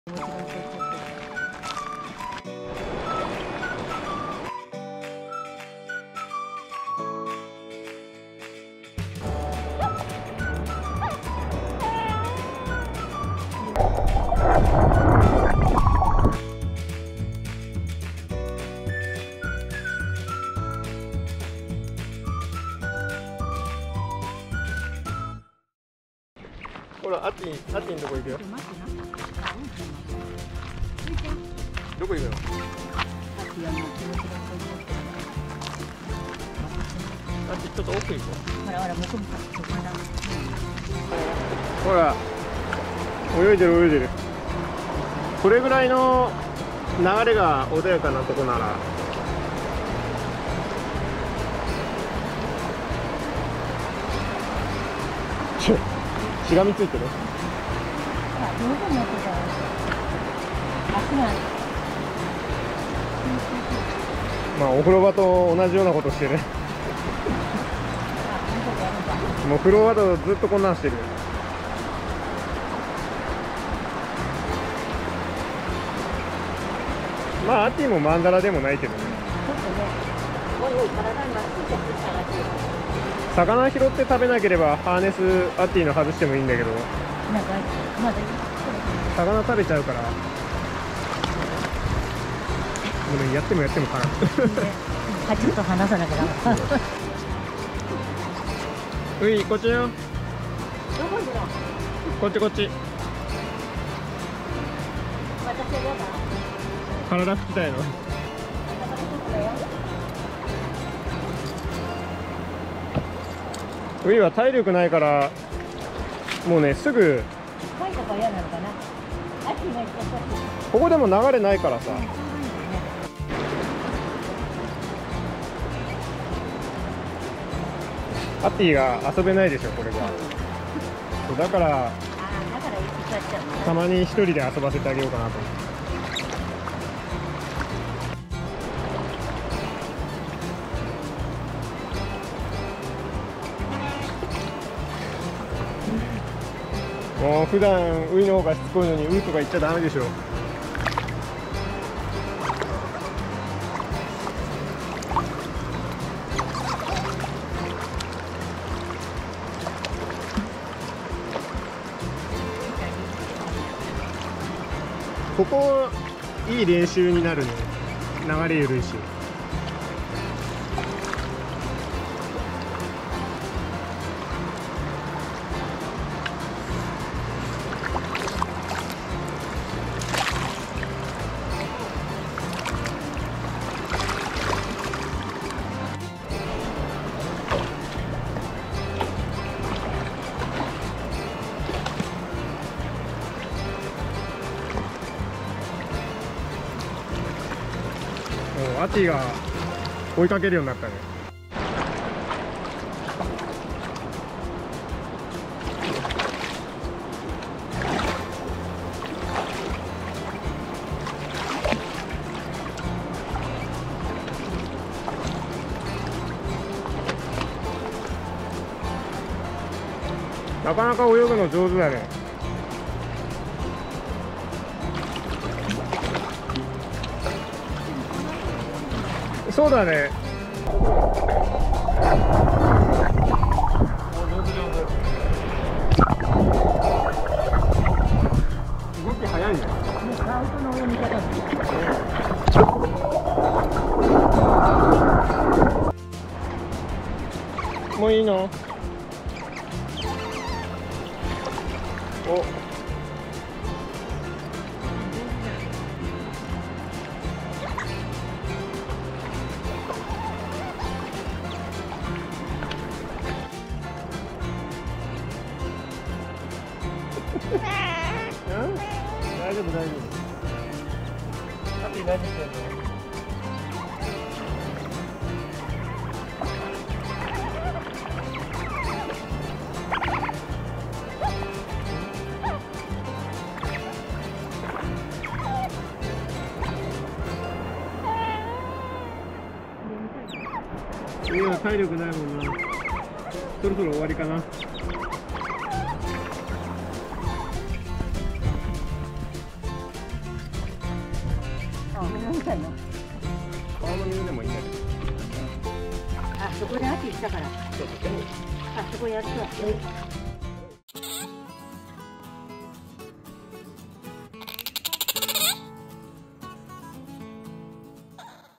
ほら、アティのとこ行くよ。どこ行くの？アティちょっと奥行こう。 ほらほら、向こう向かほら、泳いでる泳いでる。これぐらいの流れが穏やかなとこなら。しがみついてる。まあお風呂場と同じようなことしてる。もう風呂場とずっとこんなんしてる。まあアティもマンダラでもないけどね。魚拾って食べなければハーネスアティの外してもいいんだけど、魚食べちゃうから、もうね、やってもから。 ちょっと離さなきゃダメ。 うい、こっちよ。こっちこっち。体拭きたいの。ウイは体力ないからもうね、すぐここでも流れないからさ。アティが遊べないでしょ、これが。だからたまに一人で遊ばせてあげようかなと思って。もう普段ウイの方がしつこいのにウイとか言っちゃダメでしょ。ここいい練習になるね。流れ緩いし。アティが追いかけるようになったね。なかなか泳ぐの上手だね。そうだね。動き早いね。もういいの？お。大丈夫大丈夫。アティ何してんの？今体力ないもんな。そろそろ終わりかな。 何したの？ 川の水でもいいんだけど。 あ、そこで秋行ったから。 そうそう。 あそこやった。